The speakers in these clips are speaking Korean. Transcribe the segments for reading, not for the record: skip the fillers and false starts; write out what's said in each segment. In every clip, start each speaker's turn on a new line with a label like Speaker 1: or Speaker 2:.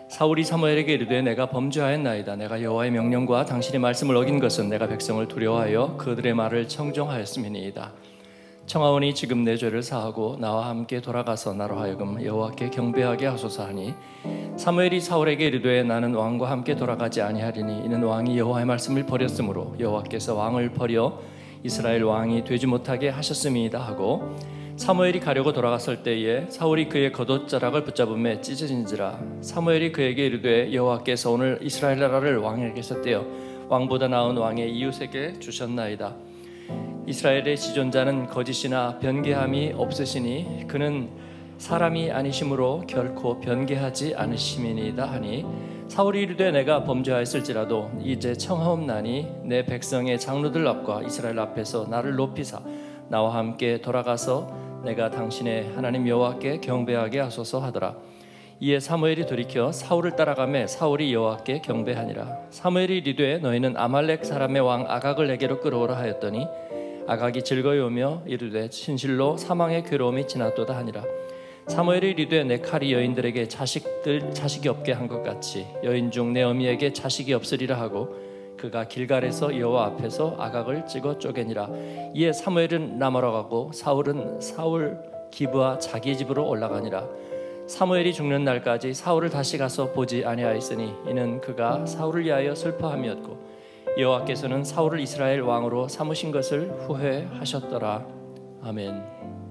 Speaker 1: 사울이 사무엘에게 이르되 내가 범죄하였나이다. 내가 여호와의 명령과 당신의 말씀을 어긴 것은 내가 백성을 두려워하여 그들의 말을 청종하였음이니이다. 청하오니 지금 내 죄를 사하고 나와 함께 돌아가서 나로 하여금 여호와께 경배하게 하소서 하니 사무엘이 사울에게 이르되 나는 왕과 함께 돌아가지 아니하리니 이는 왕이 여호와의 말씀을 버렸으므로 여호와께서 왕을 버려 이스라엘 왕이 되지 못하게 하셨음이다 하고 사무엘이 가려고 돌아갔을 때에 사울이 그의 겉옷자락을 붙잡음에 찢어진지라. 사무엘이 그에게 이르되 여호와께서 오늘 이스라엘 나라를 왕에게 섰대요 왕보다 나은 왕의 이웃에게 주셨나이다. 이스라엘의 지존자는 거짓이나 변개함이 없으시니 그는 사람이 아니심으로 결코 변개하지 않으심이니이다 하니 사울이 이르되 내가 범죄하였을지라도 이제 청하옵나니 내 백성의 장로들 앞과 이스라엘 앞에서 나를 높이사 나와 함께 돌아가서 내가 당신의 하나님 여호와께 경배하게 하소서 하더라. 이에 사무엘이 돌이켜 사울을 따라가매 사울이 여호와께 경배하니라. 사무엘이 이르되 너희는 아말렉 사람의 왕 아각을 내게로 끌어오라 하였더니 아각이 즐거이오며 이르되 진실로 사망의 괴로움이 지났도다 하니라. 사무엘이 이르되 내 칼이 여인들에게 자식이 없게 한 것 같이 여인 중 내 어미에게 자식이 없으리라 하고 그가 길갈에서 여호와 앞에서 아각을 찍어 쪼개니라. 이에 사무엘은 라마로 가고 사울은 사울 기브와 자기 집으로 올라가니라. 사무엘이 죽는 날까지 사울을 다시 가서 보지 아니하였으니 이는 그가 사울을 위하여 슬퍼함이었고 여호와께서는 사울을 이스라엘 왕으로 삼으신 것을 후회하셨더라. 아멘.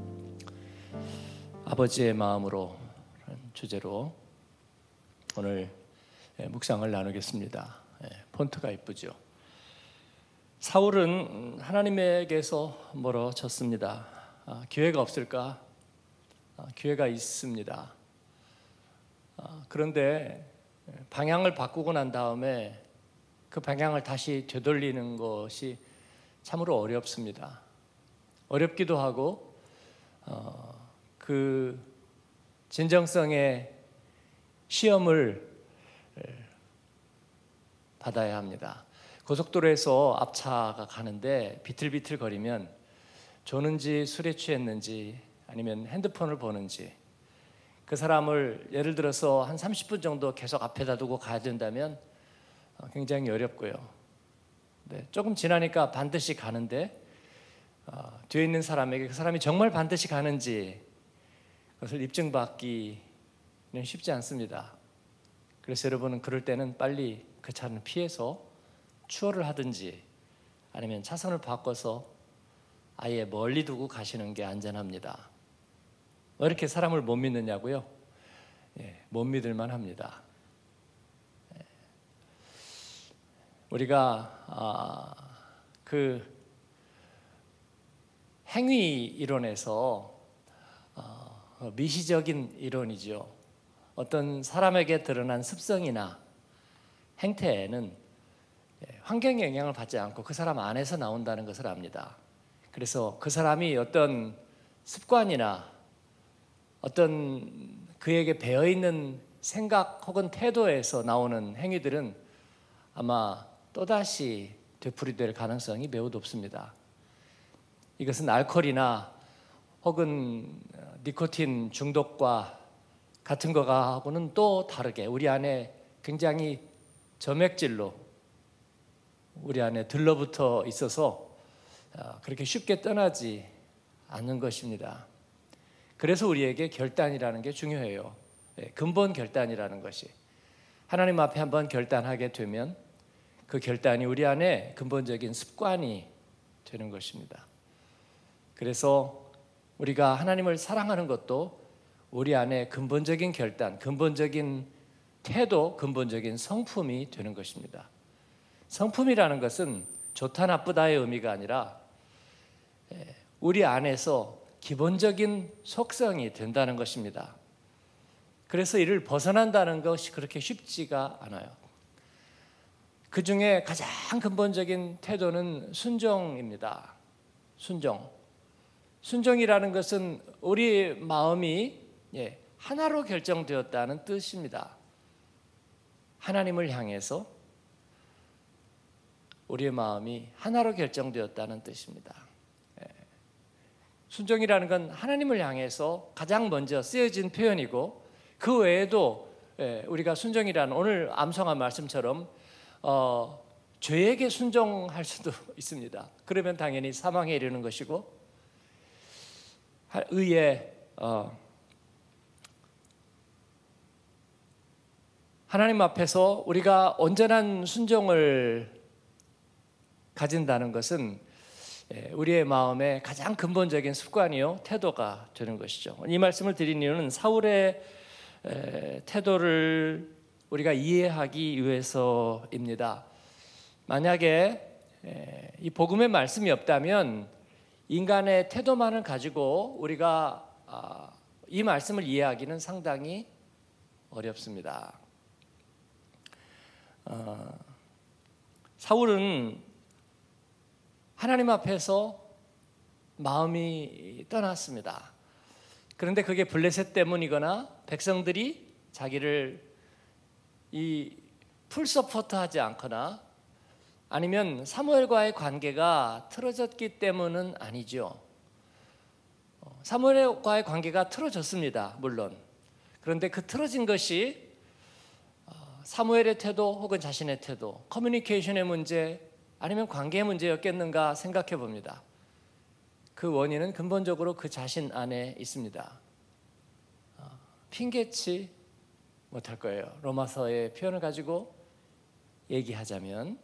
Speaker 1: 아버지의 마음으로 주제로 오늘 묵상을 나누겠습니다. 폰트가 이쁘죠. 사울은 하나님에게서 멀어졌습니다. 기회가 없을까? 기회가 있습니다. 그런데 방향을 바꾸고 난 다음에 그 방향을 다시 되돌리는 것이 참으로 어렵습니다. 어렵기도 하고 그 진정성의 시험을 받아야 합니다. 고속도로에서 앞차가 가는데 비틀비틀거리면 조는지 술에 취했는지 아니면 핸드폰을 보는지 그 사람을 예를 들어서 한 30분 정도 계속 앞에다 두고 가야 된다면 굉장히 어렵고요. 조금 지나니까 반드시 가는데 뒤에 있는 사람에게 그 사람이 정말 반드시 가는지 그것을 입증받기는 쉽지 않습니다. 그래서 여러분은 그럴 때는 빨리 그 차는 피해서 추월을 하든지 아니면 차선을 바꿔서 아예 멀리 두고 가시는 게 안전합니다. 왜 이렇게 사람을 못 믿느냐고요? 못 믿을만 합니다. 우리가 그 행위 이론에서 미시적인 이론이죠. 어떤 사람에게 드러난 습성이나 행태에는 환경의 영향을 받지 않고 그 사람 안에서 나온다는 것을 압니다. 그래서 그 사람이 어떤 습관이나 어떤 그에게 배어있는 생각 혹은 태도에서 나오는 행위들은 아마 또다시 되풀이될 가능성이 매우 높습니다. 이것은 알코올이나 혹은 니코틴 중독과 같은 거하고는 또 다르게 우리 안에 굉장히 점액질로 우리 안에 들러붙어 있어서 그렇게 쉽게 떠나지 않는 것입니다. 그래서 우리에게 결단이라는 게 중요해요. 근본 결단이라는 것이 하나님 앞에 한번 결단하게 되면 그 결단이 우리 안에 근본적인 습관이 되는 것입니다. 그래서 우리가 하나님을 사랑하는 것도 우리 안에 근본적인 결단, 근본적인 태도, 근본적인 성품이 되는 것입니다. 성품이라는 것은 좋다 나쁘다의 의미가 아니라 우리 안에서 기본적인 속성이 된다는 것입니다. 그래서 이를 벗어난다는 것이 그렇게 쉽지가 않아요. 그 중에 가장 근본적인 태도는 순종입니다. 순종이라는 것은 우리 마음이 하나로 결정되었다는 뜻입니다. 하나님을 향해서 우리의 마음이 하나로 결정되었다는 뜻입니다. 순종이라는 건 하나님을 향해서 가장 먼저 쓰여진 표현이고 그 외에도 우리가 순종이란 오늘 암송한 말씀처럼 죄에게 순종할 수도 있습니다. 그러면 당연히 사망에 이르는 것이고, 의에 하나님 앞에서 우리가 온전한 순종을 가진다는 것은 우리의 마음의 가장 근본적인 습관이요 태도가 되는 것이죠. 이 말씀을 드린 이유는 사울의 태도를 우리가 이해하기 위해서입니다. 만약에 이 복음의 말씀이 없다면 인간의 태도만을 가지고 우리가 이 말씀을 이해하기는 상당히 어렵습니다. 사울은 하나님 앞에서 마음이 떠났습니다. 그런데 그게 블레셋 때문이거나 백성들이 자기를 풀서포트하지 않거나 아니면 사무엘과의 관계가 틀어졌기 때문은 아니죠. 사무엘과의 관계가 틀어졌습니다. 물론. 그런데 그 틀어진 것이 사무엘의 태도 혹은 자신의 태도, 커뮤니케이션의 문제 아니면 관계의 문제였겠는가 생각해 봅니다. 그 원인은 근본적으로 그 자신 안에 있습니다. 핑계치 못할 거예요. 로마서의 표현을 가지고 얘기하자면,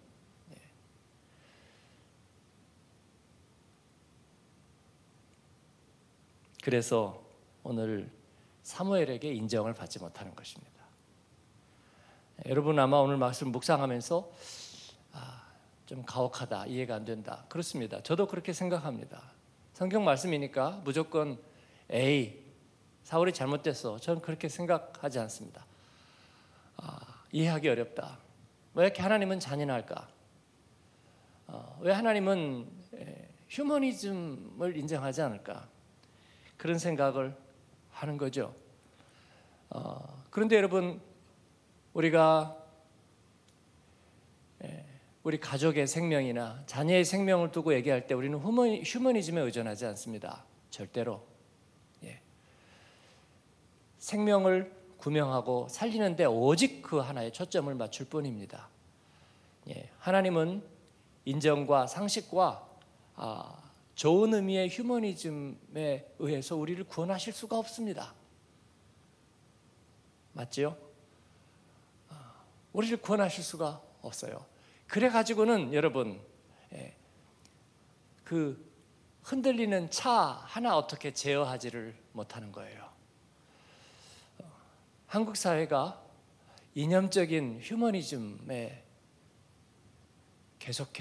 Speaker 1: 그래서 오늘 사무엘에게 인정을 받지 못하는 것입니다. 여러분 아마 오늘 말씀 묵상하면서 좀 가혹하다, 이해가 안 된다. 그렇습니다. 저도 그렇게 생각합니다. 성경 말씀이니까 무조건 사울이 잘못됐어. 저는 그렇게 생각하지 않습니다. 이해하기 어렵다. 왜 이렇게 하나님은 잔인할까? 왜 하나님은 휴머니즘을 인정하지 않을까? 그런 생각을 하는 거죠. 그런데 여러분, 우리가 우리 가족의 생명이나 자녀의 생명을 두고 얘기할 때 우리는 휴머니즘에 의존하지 않습니다. 절대로. 생명을 구명하고 살리는데 오직 그 하나에 초점을 맞출 뿐입니다. 하나님은 인정과 상식과 좋은 의미의 휴머니즘에 의해서 우리를 구원하실 수가 없습니다. 맞죠? 우리를 구원하실 수가 없어요. 그래가지고는 여러분, 그 흔들리는 차 하나 어떻게 제어하지를 못하는 거예요. 한국 사회가 이념적인 휴머니즘에 계속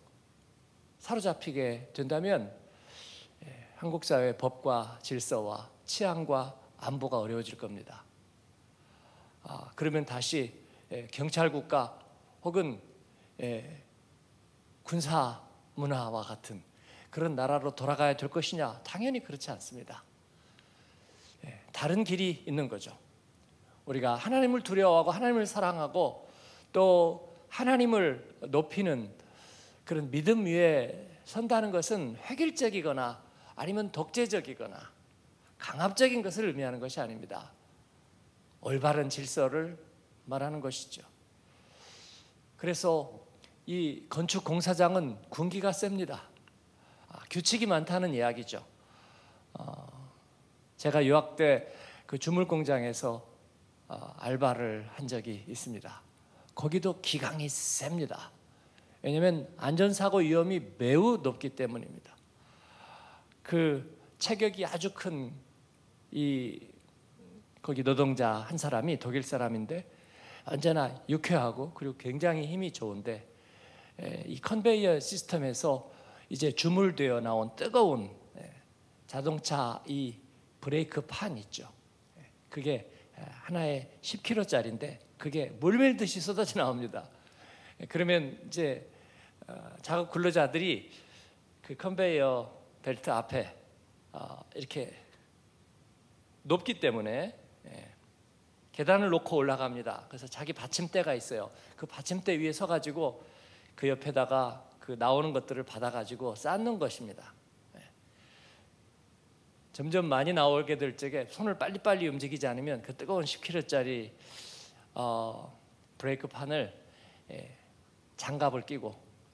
Speaker 1: 사로잡히게 된다면 한국 사회의 법과 질서와 치안과 안보가 어려워질 겁니다. 그러면 다시 경찰국가 혹은 군사 문화와 같은 그런 나라로 돌아가야 될 것이냐? 당연히 그렇지 않습니다. 다른 길이 있는 거죠. 우리가 하나님을 두려워하고 하나님을 사랑하고 또 하나님을 높이는 그런 믿음 위에 선다는 것은 획일적이거나 아니면 독재적이거나 강압적인 것을 의미하는 것이 아닙니다. 올바른 질서를 말하는 것이죠. 그래서 이 건축 공사장은 군기가 셉니다. 규칙이 많다는 이야기죠. 제가 유학 때 그 주물 공장에서 알바를 한 적이 있습니다. 거기도 기강이 셉니다. 왜냐하면 안전사고 위험이 매우 높기 때문입니다. 그 체격이 아주 큰 거기 노동자 한 사람이 독일 사람인데 언제나 유쾌하고 그리고 굉장히 힘이 좋은데 이 컨베이어 시스템에서 이제 주물되어 나온 뜨거운 자동차 이 브레이크 판 있죠. 그게 하나에 10kg짜리인데 그게 물 밀듯이 쏟아져 나옵니다. 그러면 이제 작업 근로자들이 그 컨베이어 벨트 앞에 이렇게 높기 때문에 계단을 놓고 올라갑니다. 그래서 자기 받침대가 있어요. 그 받침대 위에 서가지고 그 옆에다가 그 나오는 것들을 받아가지고 쌓는 것입니다. 점점 많이 나오게 될 적에 손을 빨리빨리 움직이지 않으면 그 뜨거운 10kg짜리 브레이크판을 장갑을 끼고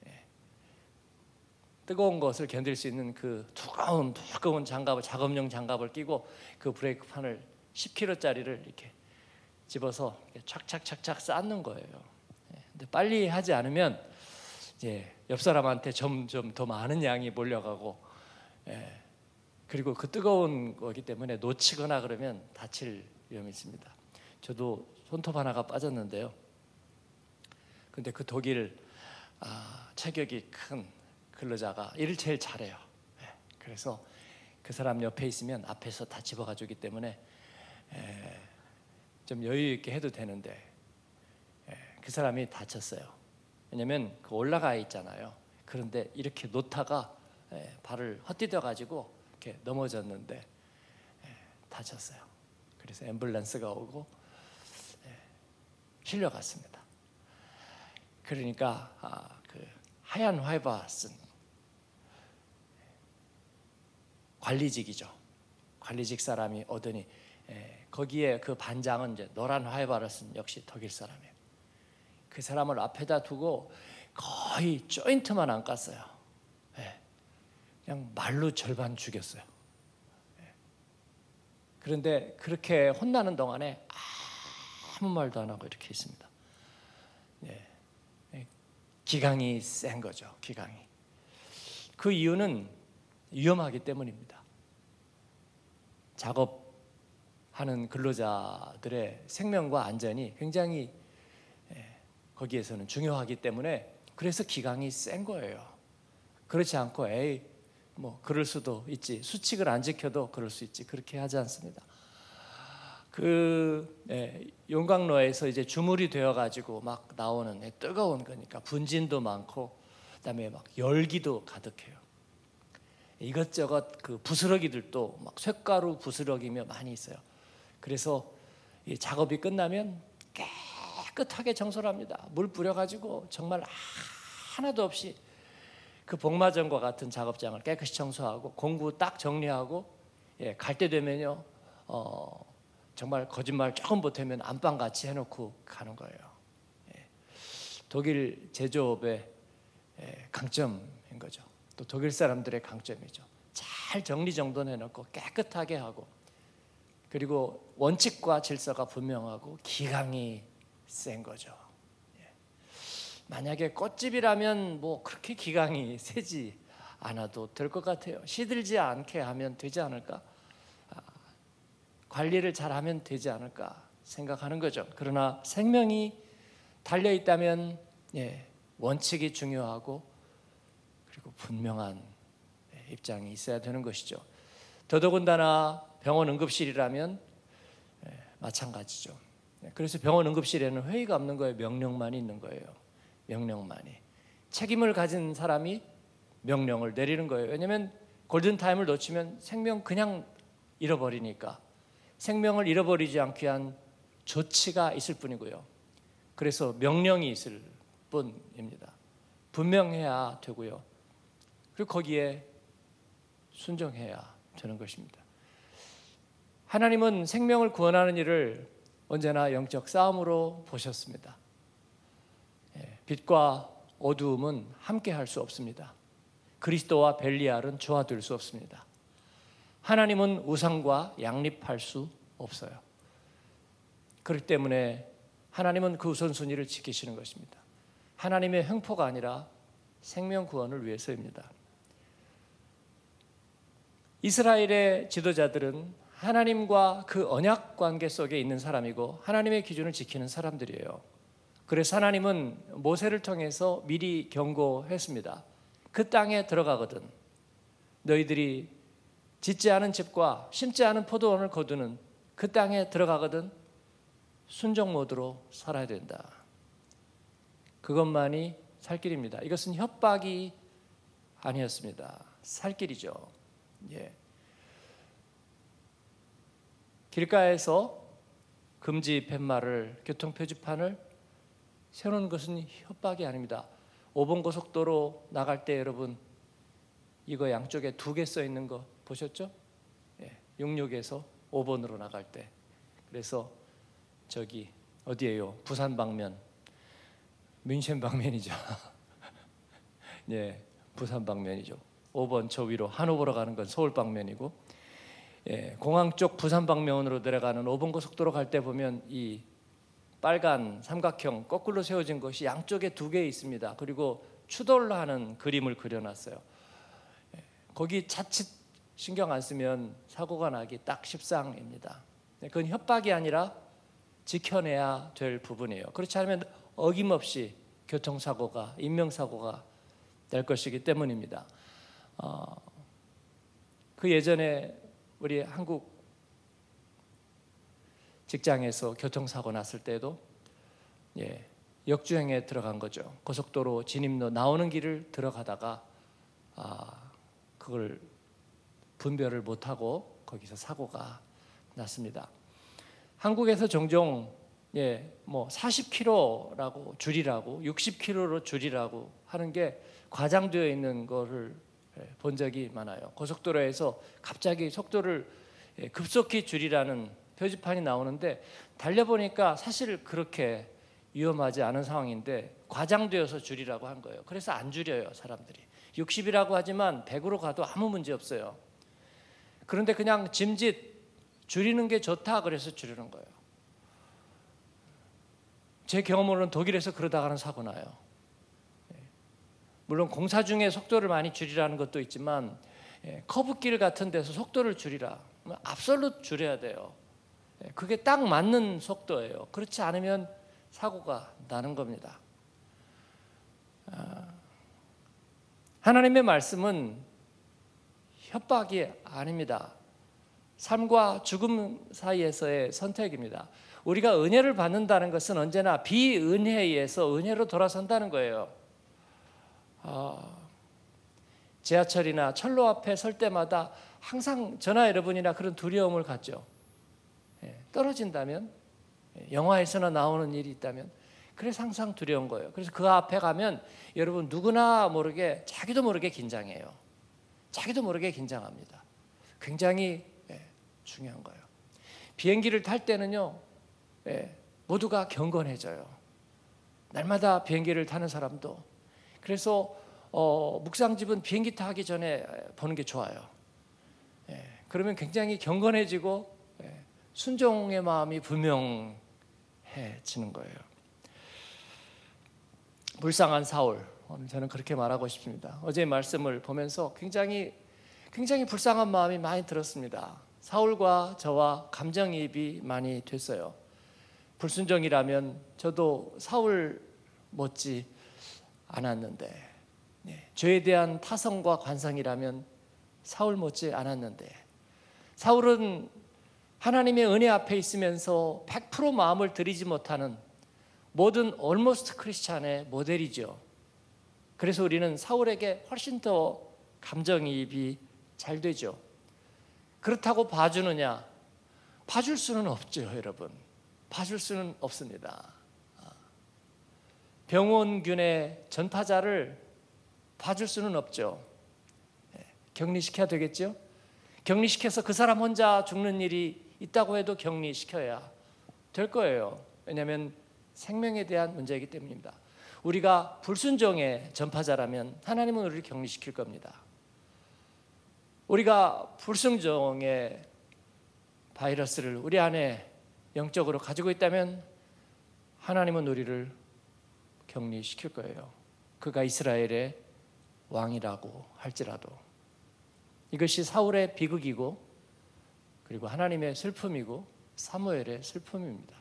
Speaker 1: 뜨거운 것을 견딜 수 있는 그 두꺼운 장갑을, 작업용 장갑을 끼고 그 브레이크판을 10kg짜리를 이렇게 집어서 착착착착 쌓는 거예요. 근데 빨리 하지 않으면 이제 옆 사람한테 점점 더 많은 양이 몰려가고, 그리고 그 뜨거운 거기 때문에 놓치거나 그러면 다칠 위험이 있습니다. 저도 손톱 하나가 빠졌는데요. 근데 그 독일 체격이 큰 근로자가 일을 제일 잘해요. 그래서 그 사람 옆에 있으면 앞에서 다 집어가 주기 때문에 좀 여유 있게 해도 되는데 그 사람이 다쳤어요. 왜냐면 그 올라가 있잖아요. 그런데 이렇게 놓다가 발을 헛디뎌 가지고 이렇게 넘어졌는데 다쳤어요. 그래서 앰뷸런스가 오고 실려갔습니다. 그러니까 그 하얀 화이바 쓴 관리직이죠. 관리직 사람이 오더니 거기에 그 반장은 이제 노란 화이바를 쓴 역시 독일 사람이에요. 그 사람을 앞에다 두고 거의 조인트만 안 깠어요. 그냥 말로 절반 죽였어요. 그런데 그렇게 혼나는 동안에 아무 말도 안 하고 이렇게 있습니다. 기강이 센 거죠. 기강이. 그 이유는 위험하기 때문입니다. 작업하는 근로자들의 생명과 안전이 굉장히 거기에서는 중요하기 때문에 그래서 기강이 센 거예요. 그렇지 않고 뭐 그럴 수도 있지, 수칙을 안 지켜도 그럴 수 있지, 그렇게 하지 않습니다. 용광로에서 이제 주물이 되어 가지고 막 나오는 뜨거운 거니까 분진도 많고 그다음에 막 열기도 가득해요. 이것저것 그 부스러기들도 막 쇳가루 부스러기며 많이 있어요. 그래서 이 작업이 끝나면 깨끗하게 청소를 합니다. 물 뿌려가지고 정말 하나도 없이 그 복마전과 같은 작업장을 깨끗이 청소하고 공구 딱 정리하고 갈 때 되면요 정말 거짓말 조금 보태면 안방같이 해놓고 가는 거예요. 독일 제조업의 강점인 거죠. 또 독일 사람들의 강점이죠. 잘 정리정돈해놓고 깨끗하게 하고, 그리고 원칙과 질서가 분명하고 기강이 센 거죠. 만약에 꽃집이라면 뭐 그렇게 기강이 세지 않아도 될 것 같아요. 시들지 않게 하면 되지 않을까? 관리를 잘하면 되지 않을까 생각하는 거죠. 그러나 생명이 달려있다면 원칙이 중요하고 그리고 분명한 입장이 있어야 되는 것이죠. 더더군다나 병원 응급실이라면 마찬가지죠. 그래서 병원 응급실에는 회의가 없는 거예요. 명령만이 있는 거예요. 명령만이. 책임을 가진 사람이 명령을 내리는 거예요. 왜냐하면 골든타임을 놓치면 생명 그냥 잃어버리니까. 생명을 잃어버리지 않기 위한 조치가 있을 뿐이고요. 그래서 명령이 있을 뿐입니다. 분명해야 되고요. 그리고 거기에 순종해야 되는 것입니다. 하나님은 생명을 구원하는 일을 언제나 영적 싸움으로 보셨습니다. 빛과 어두움은 함께 할 수 없습니다. 그리스도와 벨리알은 조화될 수 없습니다. 하나님은 우상과 양립할 수 없어요. 그렇기 때문에 하나님은 그 우선순위를 지키시는 것입니다. 하나님의 횡포가 아니라 생명 구원을 위해서입니다. 이스라엘의 지도자들은 하나님과 그 언약 관계 속에 있는 사람이고 하나님의 기준을 지키는 사람들이에요. 그래서 하나님은 모세를 통해서 미리 경고했습니다. 그 땅에 들어가거든 너희들이 짓지 않은 집과 심지 않은 포도원을 거두는 그 땅에 들어가거든 순종 모드로 살아야 된다. 그것만이 살 길입니다. 이것은 협박이 아니었습니다. 살 길이죠. 길가에서 금지 팻말을, 교통표지판을 세우는 것은 협박이 아닙니다. 5번 고속도로 나갈 때 여러분 이거 양쪽에 2개 써 있는 거 보셨죠? 66에서 5번으로 나갈 때. 그래서 저기 어디예요? 부산 방면, 뮌헨 방면이죠. 예, 부산 방면이죠. 5번 저 위로 한옥으로 가는 건 서울 방면이고, 예, 공항 쪽 부산 방면으로 내려가는 5번 고속도로 갈 때 보면 이 빨간 삼각형 거꾸로 세워진 것이 양쪽에 2개 있습니다. 그리고 추돌로 하는 그림을 그려놨어요. 예, 거기 자칫 신경 안 쓰면 사고가 나기 딱 십상입니다. 그건 협박이 아니라 지켜내야 될 부분이에요. 그렇지 않으면 어김없이 교통사고가, 인명사고가 될 것이기 때문입니다. 그 예전에 우리 한국 직장에서 교통사고 났을 때도 역주행에 들어간 거죠. 고속도로 진입로 나오는 길을 들어가다가 그걸 분별을 못하고 거기서 사고가 났습니다. 한국에서 종종 40km라고 줄이라고 60km로 줄이라고 하는 게 과장되어 있는 거를 본 적이 많아요. 고속도로에서 갑자기 속도를 급속히 줄이라는 표지판이 나오는데 달려보니까 사실 그렇게 위험하지 않은 상황인데 과장되어서 줄이라고 한 거예요. 그래서 안 줄여요, 사람들이. 60이라고 하지만 100으로 가도 아무 문제 없어요. 그런데 그냥 짐짓 줄이는 게 좋다 그래서 줄이는 거예요. 제 경험으로는 독일에서 그러다가는 사고 나요. 물론 공사 중에 속도를 많이 줄이라는 것도 있지만 커브길 같은 데서 속도를 줄이라, 압솔루트 줄여야 돼요. 그게 딱 맞는 속도예요. 그렇지 않으면 사고가 나는 겁니다. 하나님의 말씀은 협박이 아닙니다. 삶과 죽음 사이에서의 선택입니다. 우리가 은혜를 받는다는 것은 언제나 비은혜에 의해서 은혜로 돌아선다는 거예요. 지하철이나 철로 앞에 설 때마다 항상 저나 여러분이나 그런 두려움을 갖죠. 떨어진다면, 영화에서나 나오는 일이 있다면, 그래서 항상 두려운 거예요. 그래서 그 앞에 가면 여러분 누구나 모르게 자기도 모르게 긴장해요. 자기도 모르게 긴장합니다. 굉장히 중요한 거예요. 비행기를 탈 때는요, 모두가 경건해져요. 날마다 비행기를 타는 사람도. 그래서 묵상집은 비행기 타기 전에 보는 게 좋아요. 그러면 굉장히 경건해지고 순종의 마음이 분명해지는 거예요. 불쌍한 사울, 오늘 저는 그렇게 말하고 싶습니다. 어제 말씀을 보면서 굉장히 불쌍한 마음이 많이 들었습니다. 사울과 저와 감정이입이 많이 됐어요. 불순종이라면 저도 사울 못지 않았는데, 죄에 대한 타성과 관상이라면 사울 못지 않았는데, 사울은 하나님의 은혜 앞에 있으면서 100% 마음을 들이지 못하는 모든 almost 크리스찬의 모델이죠. 그래서 우리는 사울에게 훨씬 더 감정이입이 잘 되죠. 그렇다고 봐주느냐? 봐줄 수는 없죠, 여러분. 봐줄 수는 없습니다. 병원균의 전파자를 봐줄 수는 없죠. 격리시켜야 되겠죠? 격리시켜서 그 사람 혼자 죽는 일이 있다고 해도 격리시켜야 될 거예요. 왜냐하면 생명에 대한 문제이기 때문입니다. 우리가 불순종의 전파자라면 하나님은 우리를 격리시킬 겁니다. 우리가 불순종의 바이러스를 우리 안에 영적으로 가지고 있다면 하나님은 우리를 격리시킬 거예요. 그가 이스라엘의 왕이라고 할지라도. 이것이 사울의 비극이고, 그리고 하나님의 슬픔이고, 사무엘의 슬픔입니다.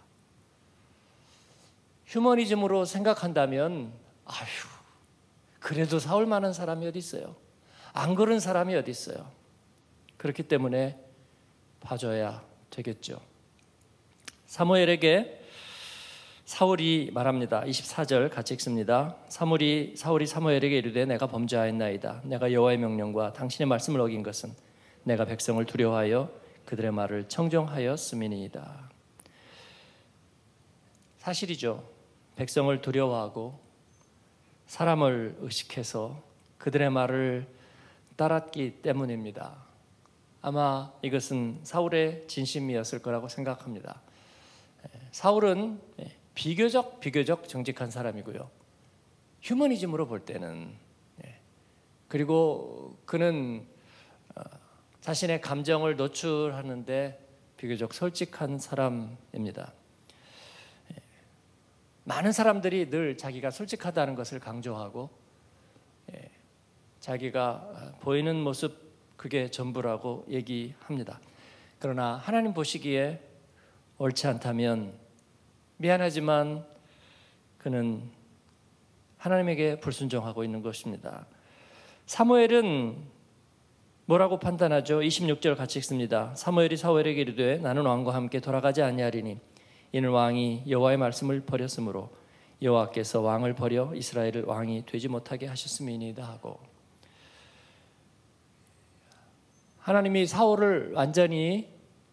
Speaker 1: 휴머니즘으로 생각한다면, 그래도 사울만한 사람이 어디 있어요? 안 그런 사람이 어디 있어요? 그렇기 때문에 봐줘야 되겠죠. 사무엘에게 사울이 말합니다. 24절 같이 읽습니다. 사울이 사무엘에게 이르되 내가 범죄하였나이다. 내가 여호와의 명령과 당신의 말씀을 어긴 것은 내가 백성을 두려워하여 그들의 말을 청종하였음이니이다. 사실이죠. 백성을 두려워하고 사람을 의식해서 그들의 말을 따랐기 때문입니다. 아마 이것은 사울의 진심이었을 거라고 생각합니다. 사울은 비교적 정직한 사람이고요. 휴머니즘으로 볼 때는 그리고 그는 자신의 감정을 노출하는데 비교적 솔직한 사람입니다. 많은 사람들이 늘 자기가 솔직하다는 것을 강조하고 자기가 보이는 모습 그게 전부라고 얘기합니다. 그러나 하나님 보시기에 옳지 않다면 미안하지만 그는 하나님에게 불순종하고 있는 것입니다. 사무엘은 뭐라고 판단하죠? 26절 같이 읽습니다. 사무엘이 사울에게 이르되 나는 왕과 함께 돌아가지 아니하리니 이는 왕이 여호와의 말씀을 버렸으므로 여호와께서 왕을 버려 이스라엘을 왕이 되지 못하게 하셨음이니이다 하고, 하나님이 사울을 완전히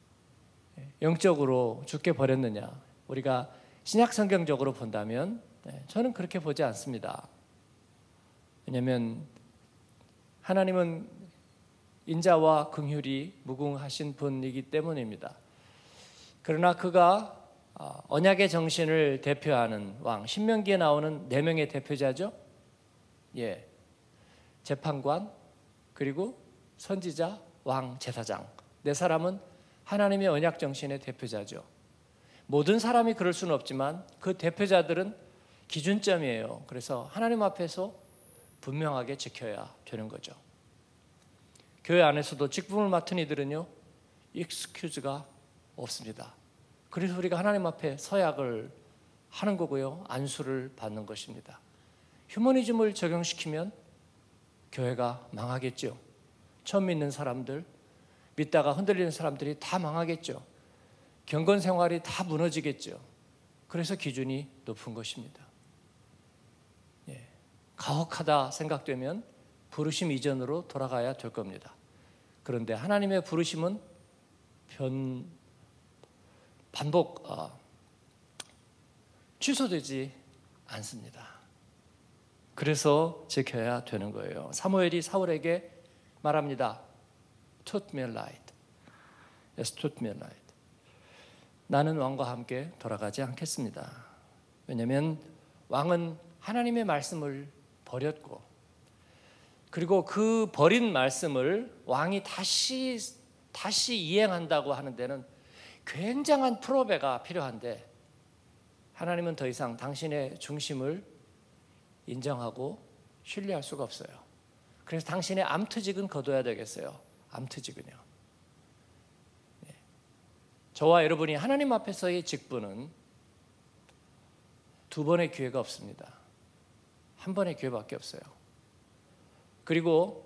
Speaker 1: 영적으로 죽게 버렸느냐? 우리가 신약 성경적으로 본다면 저는 그렇게 보지 않습니다. 왜냐하면 하나님은 인자와 긍휼이 무궁하신 분이기 때문입니다. 그러나 그가 언약의 정신을 대표하는 왕, 신명기에 나오는 4명의 대표자죠. 재판관, 그리고 선지자, 왕, 제사장. 4사람은 하나님의 언약 정신의 대표자죠. 모든 사람이 그럴 수는 없지만 그 대표자들은 기준점이에요. 그래서 하나님 앞에서 분명하게 지켜야 되는 거죠. 교회 안에서도 직분을 맡은 이들은요, 익스큐즈가 없습니다. 그래서 우리가 하나님 앞에 서약을 하는 거고요, 안수를 받는 것입니다. 휴머니즘을 적용시키면 교회가 망하겠죠. 처음 믿는 사람들, 믿다가 흔들리는 사람들이 다 망하겠죠. 경건 생활이 다 무너지겠죠. 그래서 기준이 높은 것입니다. 가혹하다 생각되면 부르심 이전으로 돌아가야 될 겁니다. 그런데 하나님의 부르심은 반복 취소되지 않습니다. 그래서 지켜야 되는 거예요. 사무엘이 사울에게 말합니다. Tut mir leid. Es tut mir leid. 나는 왕과 함께 돌아가지 않겠습니다. 왜냐하면 왕은 하나님의 말씀을 버렸고, 그리고 그 버린 말씀을 왕이 다시 이행한다고 하는 데는 굉장한 프로베가 필요한데, 하나님은 더 이상 당신의 중심을 인정하고 신뢰할 수가 없어요. 그래서 당신의 암투직은 거둬야 되겠어요. 암투직은요. 저와 여러분이 하나님 앞에서의 직분은 2번의 기회가 없습니다. 1번의 기회밖에 없어요. 그리고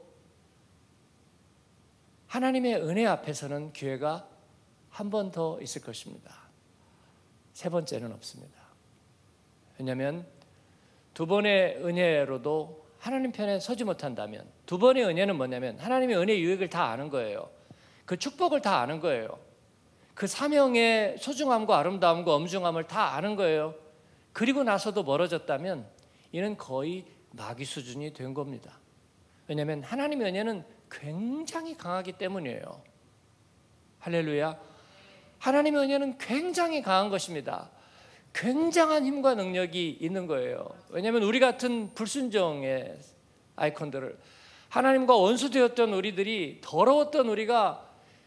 Speaker 1: 하나님의 은혜 앞에서는 기회가 한 번 더 있을 것입니다. 3번째는 없습니다. 왜냐하면 2번의 은혜로도 하나님 편에 서지 못한다면, 2번의 은혜는 뭐냐면 하나님의 은혜의 유익을 다 아는 거예요. 그 축복을 다 아는 거예요. 그 사명의 소중함과 아름다움과 엄중함을 다 아는 거예요. 그리고 나서도 멀어졌다면 이는 거의 마귀 수준이 된 겁니다. 왜냐하면 하나님의 은혜는 굉장히 강하기 때문이에요. 할렐루야. 하나님의 은혜는 굉장히 강한 것입니다. 굉장한 힘과 능력이 있는 거예요. 왜냐하면 우리 같은 불순종의 아이콘들을, 하나님과 원수되었던 우리들이, 더러웠던 우리가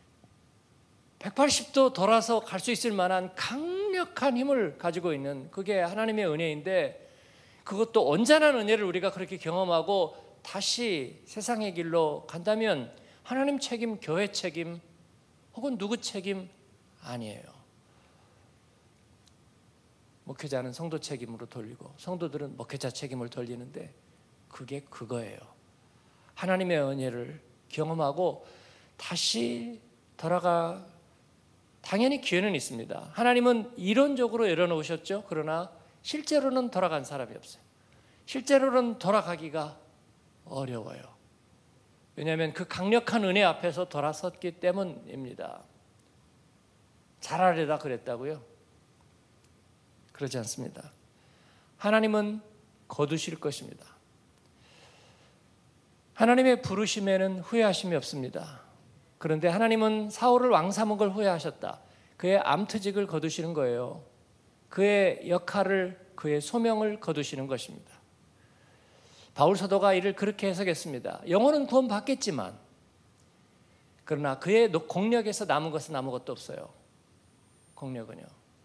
Speaker 1: 180도 돌아서 갈 수 있을 만한 강력한 힘을 가지고 있는, 그게 하나님의 은혜인데, 그것도 온전한 은혜를 우리가 그렇게 경험하고 다시 세상의 길로 간다면 하나님 책임, 교회 책임 혹은 누구 책임 아니에요. 목회자는 성도 책임으로 돌리고 성도들은 목회자 책임을 돌리는데 그게 그거예요. 하나님의 은혜를 경험하고 다시 돌아가, 당연히 기회는 있습니다. 하나님은 이론적으로 열어놓으셨죠. 그러나 실제로는 돌아간 사람이 없어요. 실제로는 돌아가기가 어려워요. 왜냐하면 그 강력한 은혜 앞에서 돌아섰기 때문입니다. 잘하려다 그랬다고요? 그러지 않습니다. 하나님은 거두실 것입니다. 하나님의 부르심에는 후회하심이 없습니다. 그런데 하나님은 사울을 왕 삼은 걸 후회하셨다. 그의 암투직을 거두시는 거예요. 그의 역할을, 그의 소명을 거두시는 것입니다. 바울 사도가 이를 그렇게 해석했습니다. 영혼은 구원받겠지만 그러나 그의 공력에서 남은 것은 아무것도 없어요. 공력은요.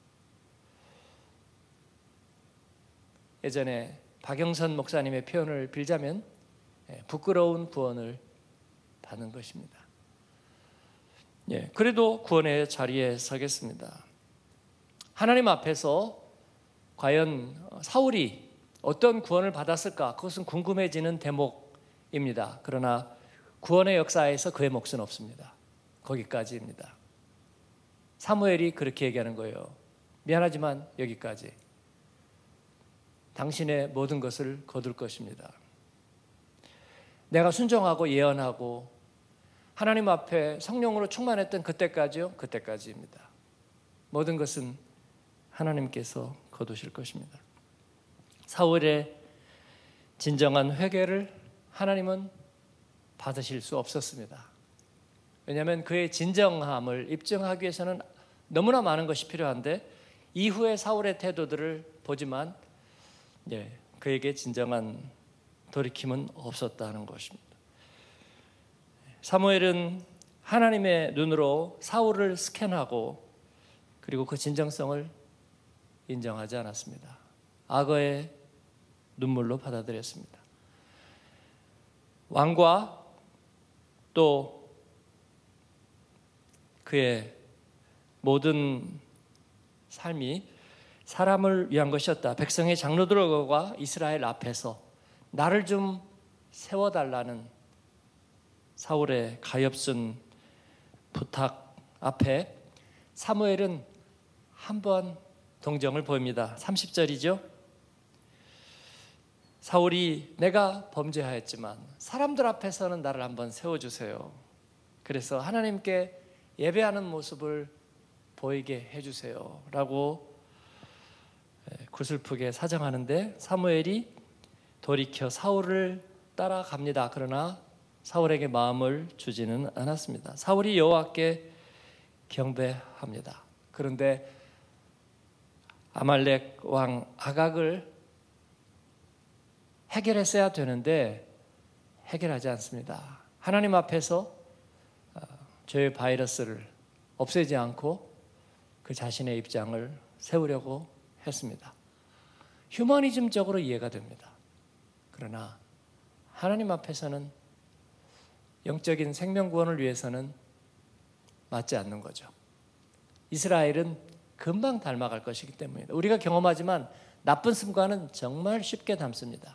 Speaker 1: 예전에 박영선 목사님의 표현을 빌자면 부끄러운 구원을 받는 것입니다. 그래도 구원의 자리에 서겠습니다. 하나님 앞에서 과연 사울이 어떤 구원을 받았을까? 그것은 궁금해지는 대목입니다. 그러나 구원의 역사에서 그의 몫은 없습니다. 거기까지입니다. 사무엘이 그렇게 얘기하는 거예요. 미안하지만 여기까지. 당신의 모든 것을 거둘 것입니다. 내가 순종하고 예언하고 하나님 앞에 성령으로 충만했던 그때까지요? 그때까지입니다. 모든 것은 하나님께서 거두실 것입니다. 사울의 진정한 회개를 하나님은 받으실 수 없었습니다. 왜냐하면 그의 진정함을 입증하기 위해서는 너무나 많은 것이 필요한데 이후의 사울의 태도들을 보지만 그에게 진정한 돌이킴은 없었다는 것입니다. 사무엘은 하나님의 눈으로 사울을 스캔하고 그리고 그 진정성을 인정하지 않았습니다. 악어의 눈물로 받아들였습니다. 왕과 또 그의 모든 삶이 사람을 위한 것이었다. 백성의 장로들과 이스라엘 앞에서 나를 좀 세워달라는 사울의 가엾은 부탁 앞에 사무엘은 한번 동정을 보입니다. 30절이죠. 사울이 내가 범죄하였지만 사람들 앞에서는 나를 한번 세워주세요. 그래서 하나님께 예배하는 모습을 보이게 해주세요 라고 구슬프게 사정하는데 사무엘이 돌이켜 사울을 따라갑니다. 그러나 사울에게 마음을 주지는 않았습니다. 사울이 여호와께 경배합니다. 그런데 아말렉 왕 아각을 해결했어야 되는데 해결하지 않습니다. 하나님 앞에서 죄의 바이러스를 없애지 않고 그 자신의 입장을 세우려고 했습니다. 휴머니즘적으로 이해가 됩니다. 그러나 하나님 앞에서는 영적인 생명구원을 위해서는 맞지 않는 거죠. 이스라엘은 금방 닮아갈 것이기 때문입니다. 우리가 경험하지만 나쁜 습관은 정말 쉽게 닮습니다.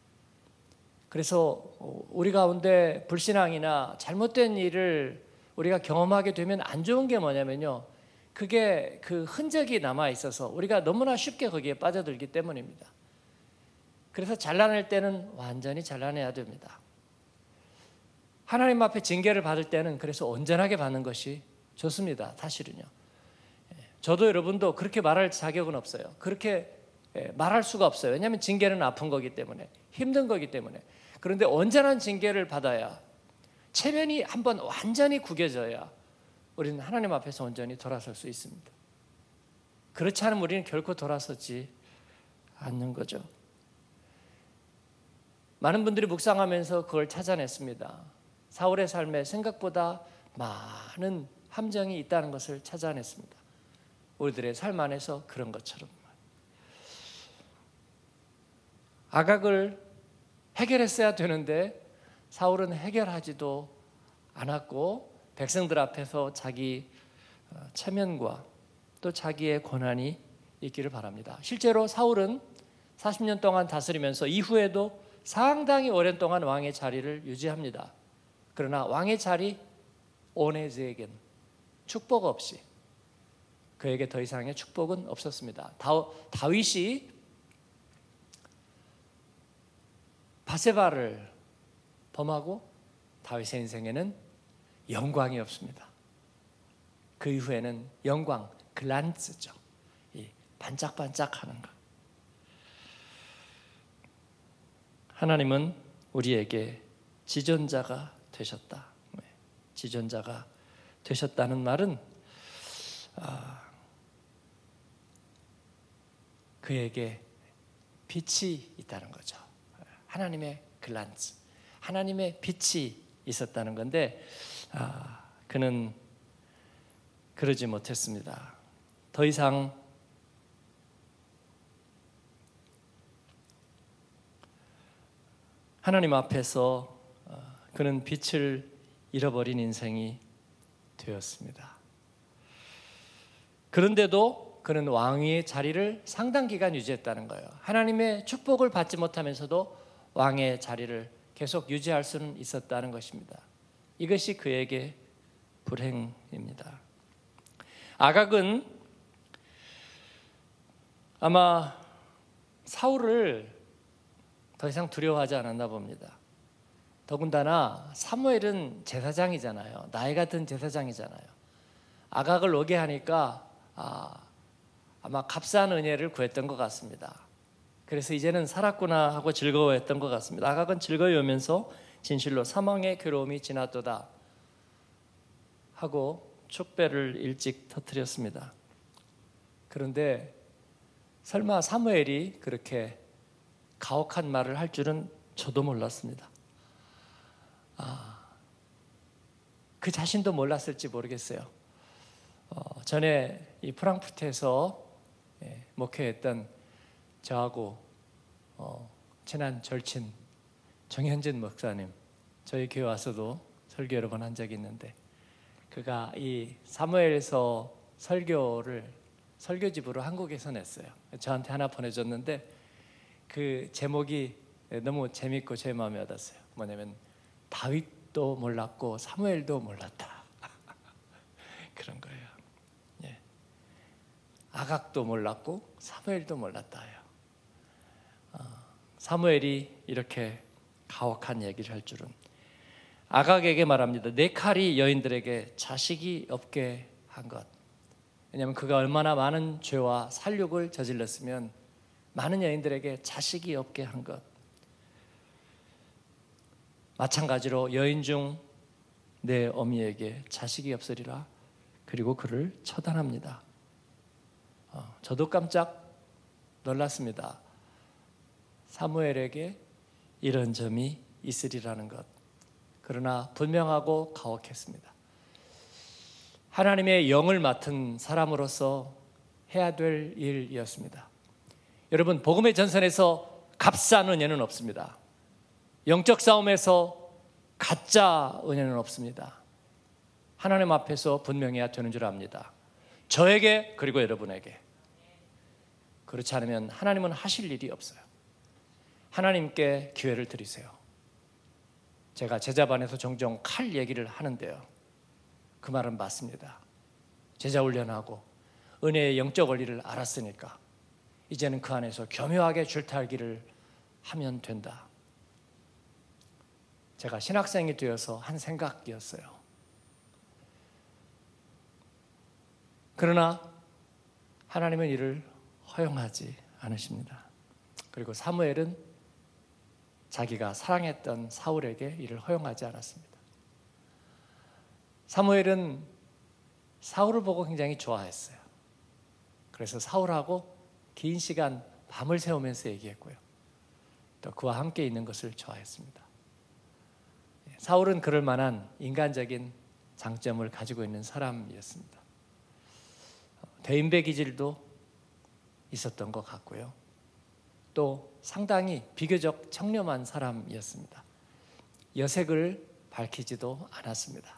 Speaker 1: 그래서 우리 가운데 불신앙이나 잘못된 일을 우리가 경험하게 되면 안 좋은 게 뭐냐면요, 그게 그 흔적이 남아 있어서 우리가 너무나 쉽게 거기에 빠져들기 때문입니다. 그래서 잘라낼 때는 완전히 잘라내야 됩니다. 하나님 앞에 징계를 받을 때는 그래서 온전하게 받는 것이 좋습니다. 사실은요. 저도 여러분도 그렇게 말할 자격은 없어요. 그렇게 말할 수가 없어요. 왜냐하면 징계는 아픈 거기 때문에, 힘든 거기 때문에. 그런데 온전한 징계를 받아야, 체면이 한번 완전히 구겨져야 우리는 하나님 앞에서 온전히 돌아설 수 있습니다. 그렇지 않으면 우리는 결코 돌아서지 않는 거죠. 많은 분들이 묵상하면서 그걸 찾아냈습니다. 사울의 삶에 생각보다 많은 함정이 있다는 것을 찾아냈습니다. 우리들의 삶 안에서 그런 것처럼 아각을 해결했어야 되는데 사울은 해결하지도 않았고 백성들 앞에서 자기 체면과 또 자기의 권한이 있기를 바랍니다. 실제로 사울은 40년 동안 다스리면서 이후에도 상당히 오랜 동안 왕의 자리를 유지합니다. 그러나 왕의 자리 오네즈에겐 축복 없이, 그에게 더 이상의 축복은 없었습니다. 다윗이 바세바를 범하고 다윗의 인생에는 영광이 없습니다. 그 이후에는 영광, 글란츠죠. 이 반짝반짝하는 것. 하나님은 우리에게 지존자가 되셨다. 지존자가 되셨다는 말은 그에게 빛이 있다는 거죠. 하나님의 글란스, 하나님의 빛이 있었다는 건데 그는 그러지 못했습니다. 더 이상 하나님 앞에서 그는 빛을 잃어버린 인생이 되었습니다. 그런데도 그는 왕위의 자리를 상당 기간 유지했다는 거예요. 하나님의 축복을 받지 못하면서도 왕의 자리를 계속 유지할 수는 있었다는 것입니다. 이것이 그에게 불행입니다. 아각은 아마 사울을 더 이상 두려워하지 않았나 봅니다. 더군다나 사무엘은 제사장이잖아요. 나이가 든 제사장이잖아요. 아각을 오게 하니까 아마 값싼 은혜를 구했던 것 같습니다. 그래서 이제는 살았구나 하고 즐거워했던 것 같습니다. 아각은 즐거워하면서 진실로 사망의 괴로움이 지났도다 하고 축배를 일찍 터뜨렸습니다. 그런데 설마 사무엘이 그렇게 가혹한 말을 할 줄은 저도 몰랐습니다. 그 자신도 몰랐을지 모르겠어요. 전에 이 프랑크푸르트에서 목회했던 저하고 친한 절친 정현진 목사님, 저희 교회 와서도 설교 여러 번 한 적이 있는데, 그가 이 사무엘서 설교를 설교집으로 한국에서 냈어요. 저한테 하나 보내줬는데 그 제목이 너무 재밌고 제 마음에 와닿았어요. 뭐냐면 다윗도 몰랐고 사무엘도 몰랐다. 그런 거예요. 예. 아각도 몰랐고 사무엘도 몰랐다요. 사무엘이 이렇게 가혹한 얘기를 할 줄은. 아각에게 말합니다. 내 칼이 여인들에게 자식이 없게 한 것. 왜냐하면 그가 얼마나 많은 죄와 살육을 저질렀으면 많은 여인들에게 자식이 없게 한 것. 마찬가지로 여인 중 내 어미에게 자식이 없으리라. 그리고 그를 처단합니다. 저도 깜짝 놀랐습니다. 사무엘에게 이런 점이 있으리라는 것. 그러나 분명하고 가혹했습니다. 하나님의 영을 맡은 사람으로서 해야 될 일이었습니다. 여러분, 복음의 전선에서 값싼 은혜는 없습니다. 영적 싸움에서 가짜 은혜는 없습니다. 하나님 앞에서 분명해야 되는 줄 압니다. 저에게 그리고 여러분에게. 그렇지 않으면 하나님은 하실 일이 없어요. 하나님께 기회를 드리세요. 제가 제자반에서 종종 칼 얘기를 하는데요, 그 말은 맞습니다. 제자 훈련하고 은혜의 영적 원리를 알았으니까 이제는 그 안에서 교묘하게 줄타기를 하면 된다. 제가 신학생이 되어서 한 생각이었어요. 그러나 하나님은 이를 허용하지 않으십니다. 그리고 사무엘은 자기가 사랑했던 사울에게 이를 허용하지 않았습니다. 사무엘은 사울을 보고 굉장히 좋아했어요. 그래서 사울하고 긴 시간 밤을 새우면서 얘기했고요. 또 그와 함께 있는 것을 좋아했습니다. 사울은 그럴 만한 인간적인 장점을 가지고 있는 사람이었습니다. 대인배 기질도 있었던 것 같고요. 또 상당히 비교적 청렴한 사람이었습니다. 여색을 밝히지도 않았습니다.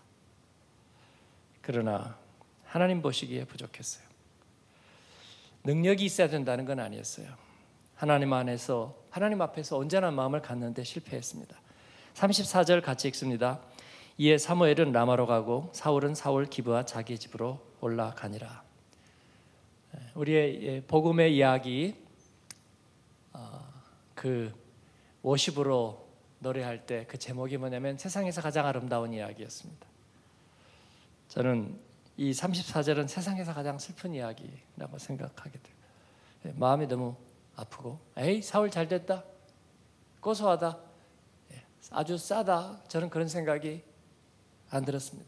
Speaker 1: 그러나 하나님 보시기에 부족했어요. 능력이 있어야 된다는 건 아니었어요. 하나님 앞에서 온전한 마음을 갖는데 실패했습니다. 34절 같이 읽습니다. 이에 사무엘은 라마로 가고 사울은 사울 기브와 자기 집으로 올라가니라. 우리의 복음의 이야기, 그 워십으로 노래할 때 그 제목이 뭐냐면 세상에서 가장 아름다운 이야기였습니다. 저는 이 34절은 세상에서 가장 슬픈 이야기라고 생각하게 돼요. 마음이 너무 아프고, 에이 사울 잘 됐다, 고소하다, 아주 싸다, 저는 그런 생각이 안 들었습니다.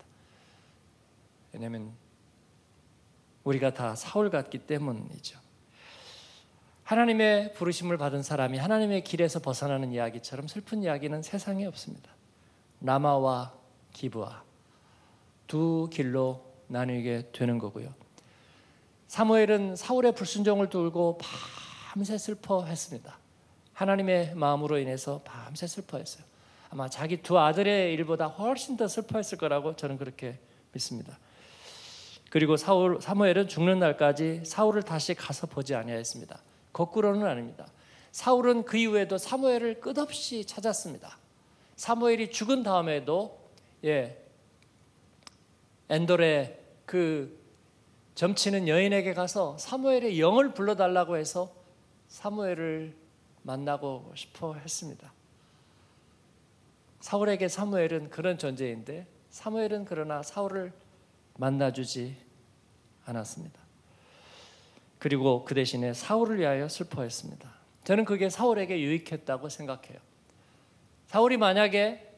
Speaker 1: 왜냐하면 우리가 다 사울 같기 때문이죠. 하나님의 부르심을 받은 사람이 하나님의 길에서 벗어나는 이야기처럼 슬픈 이야기는 세상에 없습니다. 라마와 기브아 두 길로 나뉘게 되는 거고요. 사무엘은 사울의 불순종을 두고 밤새 슬퍼했습니다. 하나님의 마음으로 인해서 밤새 슬퍼했어요. 아마 자기 두 아들의 일보다 훨씬 더 슬퍼했을 거라고 저는 그렇게 믿습니다. 그리고 사무엘은 죽는 날까지 사울을 다시 가서 보지 아니하였습니다. 거꾸로는 아닙니다. 사울은 그 이후에도 사무엘을 끝없이 찾았습니다. 사무엘이 죽은 다음에도 엔돌의 그 점치는 여인에게 가서 사무엘의 영을 불러달라고 해서 사무엘을 만나고 싶어 했습니다. 사울에게 사무엘은 그런 존재인데 사무엘은 그러나 사울을 만나주지 않았습니다. 그리고 그 대신에 사울을 위하여 슬퍼했습니다. 저는 그게 사울에게 유익했다고 생각해요. 사울이 만약에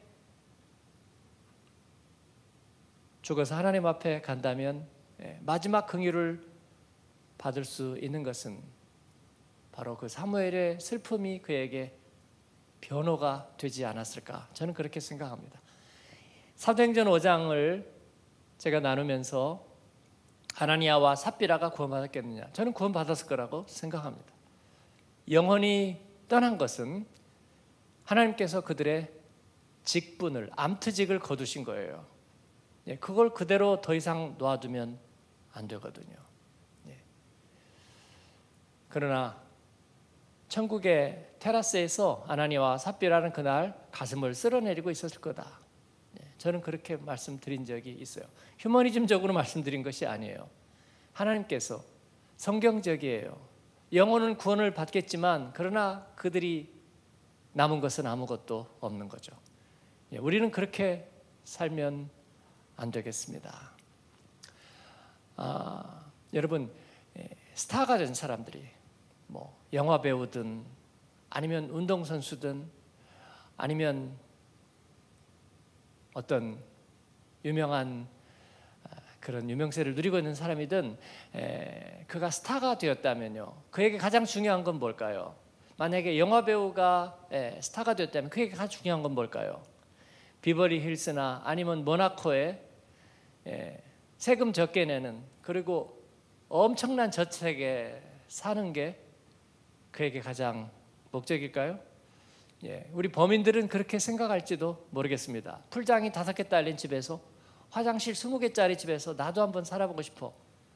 Speaker 1: 죽어서 하나님 앞에 간다면 마지막 긍휼을 받을 수 있는 것은 바로 그 사무엘의 슬픔이 그에게 변호가 되지 않았을까, 저는 그렇게 생각합니다. 사도행전 5장을 제가 나누면서 아나니아와 삽비라가 구원받았겠느냐, 저는 구원받았을 거라고 생각합니다. 영혼이 떠난 것은 하나님께서 그들의 직분을, 암트직을 거두신 거예요. 그걸 그대로 더 이상 놔두면 안 되거든요. 그러나 천국의 테라스에서 아나니아와 삽비라는 그날 가슴을 쓸어내리고 있었을 거다, 저는 그렇게 말씀드린 적이 있어요. 휴머니즘적으로 말씀드린 것이 아니에요. 하나님께서 성경적이에요. 영혼은 구원을 받겠지만 그러나 그들이 남은 것은 아무것도 없는 거죠. 우리는 그렇게 살면 안 되겠습니다. 여러분, 스타가 된 사람들이 뭐 영화 배우든 아니면 운동선수든 아니면 어떤 유명한 그런 유명세를 누리고 있는 사람이든 그가 스타가 되었다면요, 그에게 가장 중요한 건 뭘까요? 만약에 영화 배우가 스타가 되었다면 그에게 가장 중요한 건 뭘까요? 비버리 힐스나 아니면 모나코에 세금 적게 내는, 그리고 엄청난 저택에 사는 게 그에게 가장 목적일까요? 우리 범인들은 그렇게 생각할지도 모르겠습니다. 풀장이 5개 딸린 집에서, 화장실 20개짜리 집에서 나도 한번 살아보고 싶어.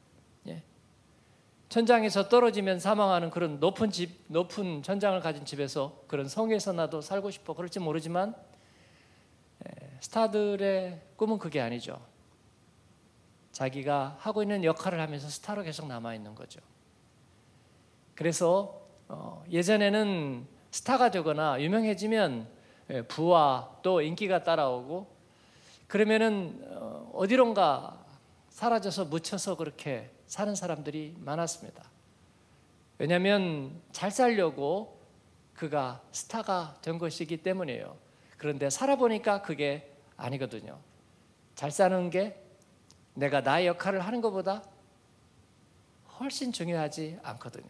Speaker 1: 천장에서 떨어지면 사망하는 그런 높은 집, 높은 천장을 가진 집에서, 그런 성에서 나도 살고 싶어. 그럴지 모르지만 스타들의 꿈은 그게 아니죠. 자기가 하고 있는 역할을 하면서 스타로 계속 남아있는 거죠. 그래서 예전에는 스타가 되거나 유명해지면 부와 또 인기가 따라오고, 그러면은 어디론가 사라져서 묻혀서 그렇게 사는 사람들이 많았습니다. 왜냐하면 잘 살려고 그가 스타가 된 것이기 때문이에요. 그런데 살아보니까 그게 아니거든요. 잘 사는 게 내가 나의 역할을 하는 것보다 훨씬 중요하지 않거든요.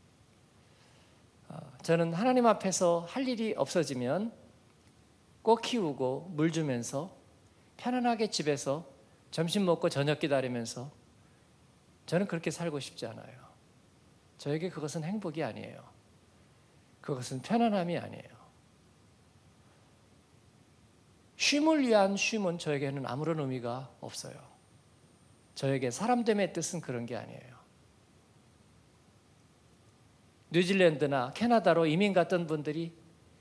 Speaker 1: 저는 하나님 앞에서 할 일이 없어지면 꽃 키우고 물 주면서 편안하게 집에서 점심 먹고 저녁 기다리면서, 저는 그렇게 살고 싶지 않아요. 저에게 그것은 행복이 아니에요. 그것은 편안함이 아니에요. 쉼을 위한 쉼은 저에게는 아무런 의미가 없어요. 저에게 사람됨의 뜻은 그런 게 아니에요. 뉴질랜드나 캐나다로 이민 갔던 분들이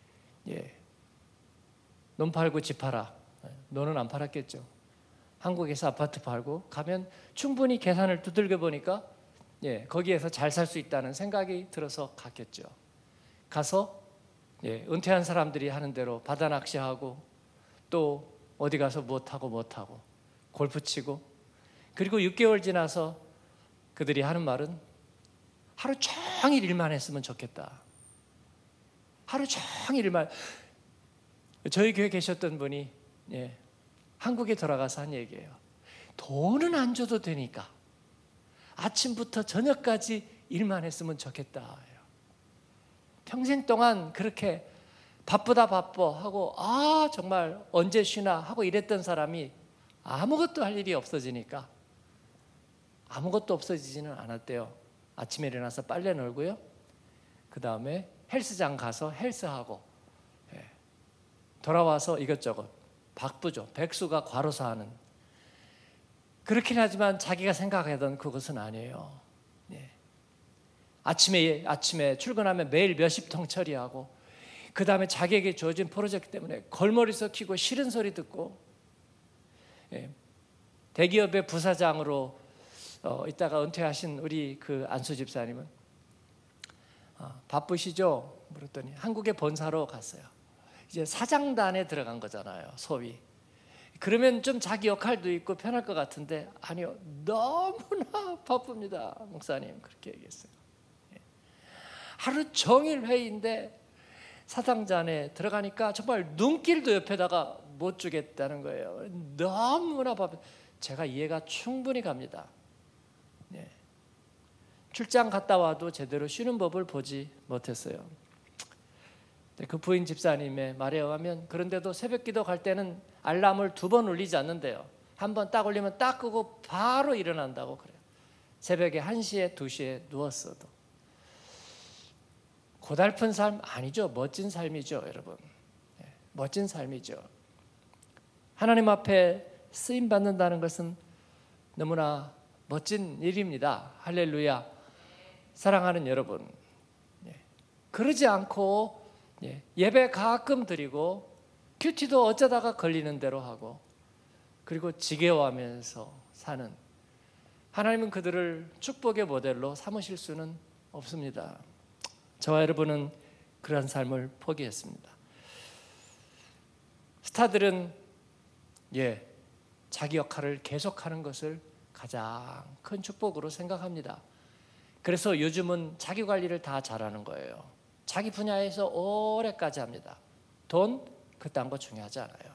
Speaker 1: 논 팔고 집 팔아. 논은 안 팔았겠죠. 한국에서 아파트 팔고 가면 충분히 계산을 두들겨 보니까 거기에서 잘 살 수 있다는 생각이 들어서 갔겠죠. 가서 은퇴한 사람들이 하는 대로 바다 낚시하고 또 어디 가서 못하고 골프 치고, 그리고 6개월 지나서 그들이 하는 말은 하루 종일 일만 했으면 좋겠다. 하루 종일 일만. 저희 교회에 계셨던 분이 한국에 돌아가서 한 얘기예요. 돈은 안 줘도 되니까 아침부터 저녁까지 일만 했으면 좋겠다. 평생 동안 그렇게 바쁘다 바빠 하고 정말 언제 쉬나 하고 이랬던 사람이 아무것도 할 일이 없어지니까 아무것도 없어지지는 않았대요. 아침에 일어나서 빨래 널고요. 그 다음에 헬스장 가서 헬스하고 돌아와서 이것저것 바쁘죠. 백수가 과로사하는. 그렇긴 하지만 자기가 생각하던 그것은 아니에요. 아침에 출근하면 매일 몇십 통 처리하고 그 다음에 자기에게 주어진 프로젝트 때문에 골머리 썩히고 싫은 소리 듣고 대기업의 부사장으로 있다가 은퇴하신 우리 그 안수 집사님은 바쁘시죠? 물었더니 한국의 본사로 갔어요. 이제 사장단에 들어간 거잖아요, 소위. 그러면 좀 자기 역할도 있고 편할 것 같은데 아니요, 너무나 바쁩니다, 목사님. 그렇게 얘기했어요. 하루 종일 회의인데 사장단에 들어가니까 정말 눈길도 옆에다가 못 주겠다는 거예요. 너무나 바쁘. 제가 이해가 충분히 갑니다. 출장 갔다 와도 제대로 쉬는 법을 보지 못했어요. 그 부인 집사님의 말에 의하면 그런데도 새벽기도 갈 때는 알람을 2번 울리지 않는데요. 한 번 딱 울리면 딱 끄고 바로 일어난다고 그래요. 새벽에 1시에 2시에 누웠어도. 고달픈 삶 아니죠. 멋진 삶이죠, 여러분. 멋진 삶이죠. 하나님 앞에 쓰임 받는다는 것은 너무나 멋진 일입니다. 할렐루야. 사랑하는 여러분, 그러지 않고 예배 가끔 드리고 큐티도 어쩌다가 걸리는 대로 하고 그리고 지겨워하면서 사는 하나님은 그들을 축복의 모델로 삼으실 수는 없습니다. 저와 여러분은 그러한 삶을 포기했습니다. 스타들은 자기 역할을 계속하는 것을 가장 큰 축복으로 생각합니다. 그래서 요즘은 자기 관리를 다 잘하는 거예요. 자기 분야에서 오래까지 합니다. 돈 그딴 거 중요하지 않아요.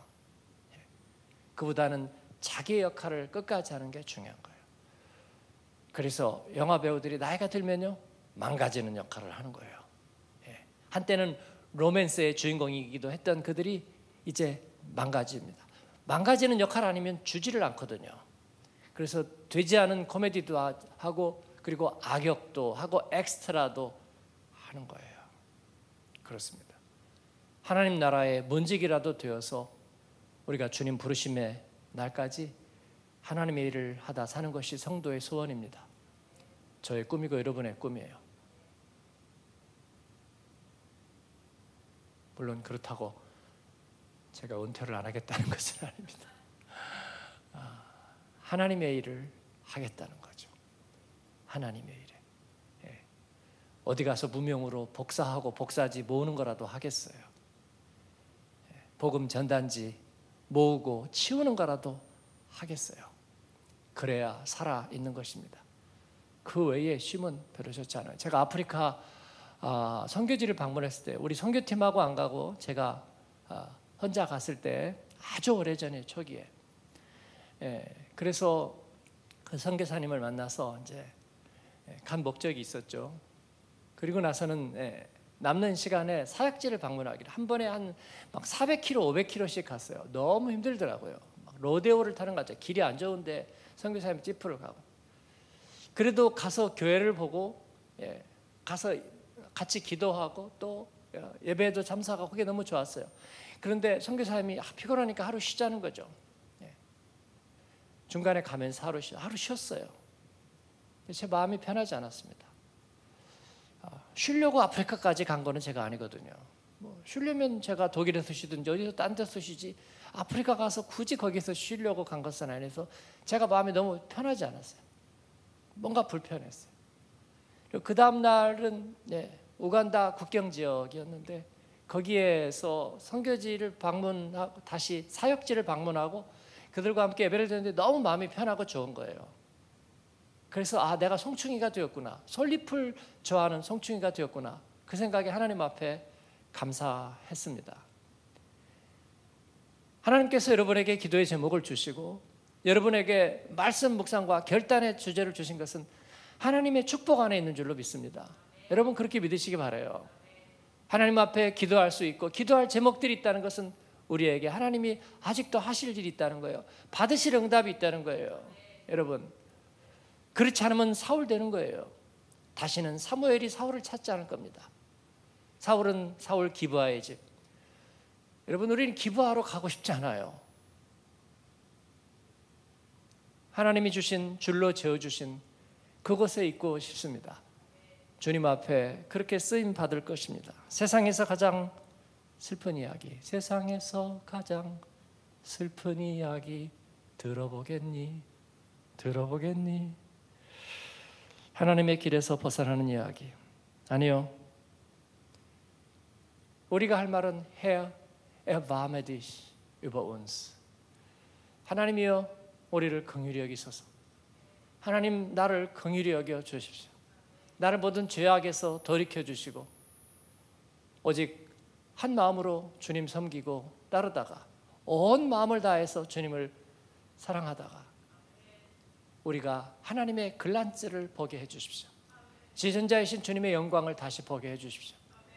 Speaker 1: 그보다는 자기의 역할을 끝까지 하는 게 중요한 거예요. 그래서 영화 배우들이 나이가 들면요 망가지는 역할을 하는 거예요. 한때는 로맨스의 주인공이기도 했던 그들이 이제 망가집니다. 망가지는 역할 아니면 주지를 않거든요. 그래서 되지 않은 코미디도 하고 그리고 악역도 하고 엑스트라도 하는 거예요. 그렇습니다. 하나님 나라의 문지기라도 되어서 우리가 주님 부르심의 날까지 하나님의 일을 하다 사는 것이 성도의 소원입니다. 저의 꿈이고 여러분의 꿈이에요. 물론 그렇다고 제가 은퇴를 안 하겠다는 것은 아닙니다. 하나님의 일을 하겠다는 거죠. 하나님의 일에. 어디 가서 무명으로 복사하고 복사지 모으는 거라도 하겠어요. 복음 전단지 모으고 치우는 거라도 하겠어요. 그래야 살아 있는 것입니다. 그 외에 쉼은 별로 좋지 않아요. 제가 아프리카 선교지를 방문했을 때 우리 선교팀하고 안 가고 제가 혼자 갔을 때 아주 오래전에 초기에 그래서 그 선교사님을 만나서 이제 간 목적이 있었죠. 그리고 나서는 남는 시간에 사역지를 방문하기로 한 번에 한 막 400km, 500km씩 갔어요. 너무 힘들더라고요. 막 로데오를 타는 것 같아요. 길이 안 좋은데 선교사님 찌푸를 가고. 그래도 가서 교회를 보고 가서 같이 기도하고 또 예배에도 참석하고 그게 너무 좋았어요. 그런데 선교사님이 피곤하니까 하루 쉬자는 거죠. 중간에 가면서 하루 쉬었어요. 제 마음이 편하지 않았습니다. 쉬려고 아프리카까지 간 거는 제가 아니거든요. 쉬려면 제가 독일에서 쉬든지 어디서 딴 데서 쉬지 아프리카 가서 굳이 거기서 쉬려고 간 것은 아니라서 제가 마음이 너무 편하지 않았어요. 뭔가 불편했어요. 그 다음 날은 우간다 국경 지역이었는데 거기에서 선교지를 방문하고 다시 사역지를 방문하고 그들과 함께 예배를 드렸는데 너무 마음이 편하고 좋은 거예요. 그래서 내가 송충이가 되었구나. 솔잎을 좋아하는 송충이가 되었구나. 그 생각에 하나님 앞에 감사했습니다. 하나님께서 여러분에게 기도의 제목을 주시고 여러분에게 말씀 묵상과 결단의 주제를 주신 것은 하나님의 축복 안에 있는 줄로 믿습니다. 여러분 그렇게 믿으시기 바라요. 하나님 앞에 기도할 수 있고 기도할 제목들이 있다는 것은 우리에게 하나님이 아직도 하실 일이 있다는 거예요. 받으실 응답이 있다는 거예요. 여러분, 그렇지 않으면 사울 되는 거예요. 다시는 사무엘이 사울을 찾지 않을 겁니다. 사울은 사울 기브아의 집. 여러분, 우리는 기브아로 가고 싶지 않아요. 하나님이 주신 줄로 지어주신 그곳에 있고 싶습니다. 주님 앞에 그렇게 쓰임 받을 것입니다. 세상에서 가장 슬픈 이야기, 세상에서 가장 슬픈 이야기 들어보겠니? 들어보겠니? 하나님의 길에서 벗어나는 이야기. 아니요. 우리가 할 말은 Herr, erbarme dich über uns. 하나님이여, 우리를 긍휼히 여기소서. 하나님, 나를 긍휼히 여겨 주십시오. 나를 모든 죄악에서 돌이켜 주시고 오직 한 마음으로 주님 섬기고 따르다가 온 마음을 다해서 주님을 사랑하다가 우리가 하나님의 글란스를 보게 해 주십시오. 지존자이신 주님의 영광을 다시 보게 해 주십시오.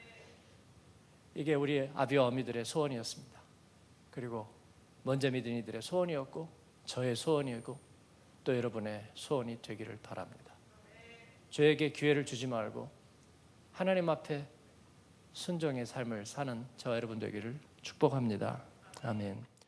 Speaker 1: 이게 우리 아비와 어미들의 소원이었습니다. 그리고 먼저 믿은 이들의 소원이었고 저의 소원이고 또 여러분의 소원이 되기를 바랍니다. 저에게 기회를 주지 말고 하나님 앞에 순종의 삶을 사는 저와 여러분 되기를 축복합니다. 아멘.